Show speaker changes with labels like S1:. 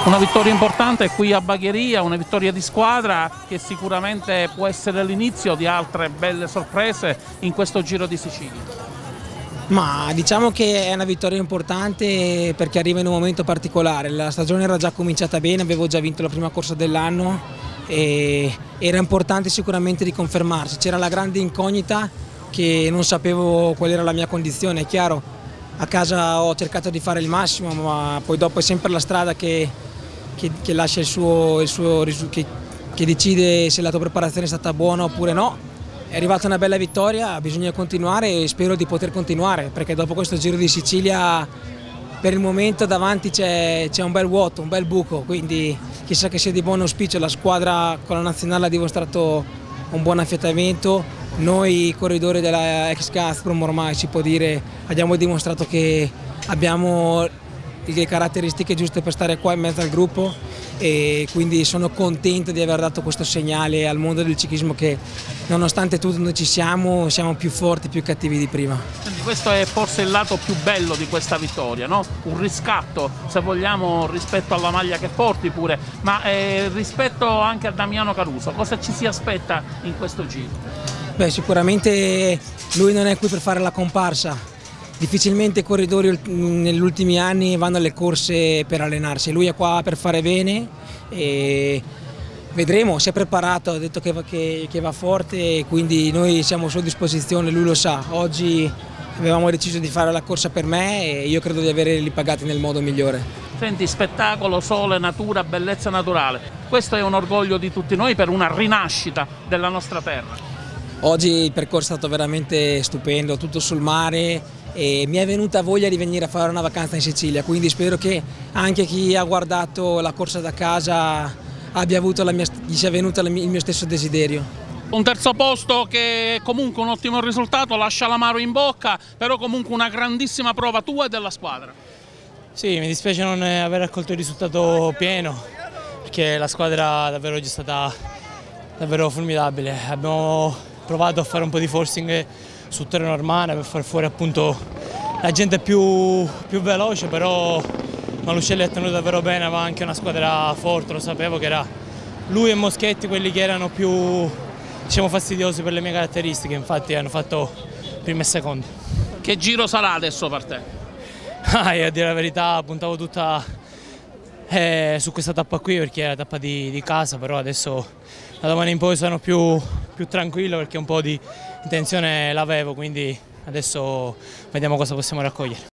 S1: Una vittoria importante qui a Bagheria, una vittoria di squadra che sicuramente può essere l'inizio di altre belle sorprese in questo Giro di Sicilia.
S2: Ma diciamo che è una vittoria importante perché arriva in un momento particolare. La stagione era già cominciata bene, avevo già vinto la prima corsa dell'anno e era importante sicuramente di confermarsi. C'era la grande incognita che non sapevo qual era la mia condizione. È chiaro, a casa ho cercato di fare il massimo, ma poi dopo è sempre la strada che lascia che decide se la tua preparazione è stata buona oppure no. È arrivata una bella vittoria, bisogna continuare e spero di poter continuare, perché dopo questo Giro di Sicilia per il momento davanti c'è un bel vuoto, un bel buco, quindi chissà che sia di buon auspicio. La squadra con la nazionale ha dimostrato un buon affiatamento, noi corridori della ex Gazprom ormai si può dire abbiamo dimostrato che abbiamo le caratteristiche giuste per stare qua in mezzo al gruppo e quindi sono contento di aver dato questo segnale al mondo del ciclismo che nonostante tutto noi ci siamo più forti, più cattivi di prima.
S1: Quindi questo è forse il lato più bello di questa vittoria, no? Un riscatto, se vogliamo, rispetto alla maglia che porti pure, ma rispetto anche a Damiano Caruso, cosa ci si aspetta in questo giro?
S2: Beh, sicuramente lui non è qui per fare la comparsa. Difficilmente i corridori negli ultimi anni vanno alle corse per allenarsi, lui è qua per fare bene e vedremo, si è preparato, ha detto che va forte e quindi noi siamo a sua disposizione, lui lo sa. Oggi avevamo deciso di fare la corsa per me e io credo di averli pagati nel modo migliore.
S1: Senti, spettacolo, sole, natura, bellezza naturale, questo è un orgoglio di tutti noi per una rinascita della nostra terra.
S2: Oggi il percorso è stato veramente stupendo, tutto sul mare e mi è venuta voglia di venire a fare una vacanza in Sicilia, quindi spero che anche chi ha guardato la corsa da casa abbia avuto gli sia venuto il mio stesso desiderio.
S1: Un terzo posto che è comunque un ottimo risultato, lascia l'amaro in bocca, però comunque una grandissima prova tua e della squadra.
S3: Sì, mi dispiace non aver raccolto il risultato pieno, perché la squadra davvero oggi è stata davvero formidabile. Abbiamo provato a fare un po' di forcing sul terreno armane per far fuori appunto la gente più veloce, però Malucelli ha tenuto davvero bene, aveva anche una squadra forte, lo sapevo che era lui e Moschetti quelli che erano più, diciamo, fastidiosi per le mie caratteristiche, infatti hanno fatto primo e secondo.
S1: Che giro sarà adesso per te?
S3: A dire la verità puntavo tutta su questa tappa qui perché è la tappa di casa, però adesso da domani in poi sono più tranquillo perché un po' di tensione l'avevo, quindi adesso vediamo cosa possiamo raccogliere.